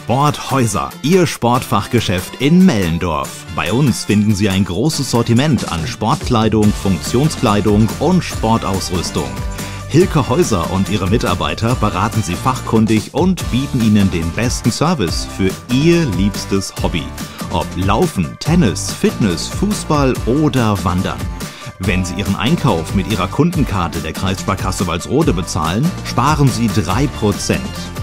Sporthäuser, Ihr Sportfachgeschäft in Mellendorf. Bei uns finden Sie ein großes Sortiment an Sportkleidung, Funktionskleidung und Sportausrüstung. Hilke Häuser und ihre Mitarbeiter beraten Sie fachkundig und bieten Ihnen den besten Service für Ihr liebstes Hobby. Ob Laufen, Tennis, Fitness, Fußball oder Wandern. Wenn Sie Ihren Einkauf mit Ihrer Kundenkarte der Kreissparkasse Walsrode bezahlen, sparen Sie 3%.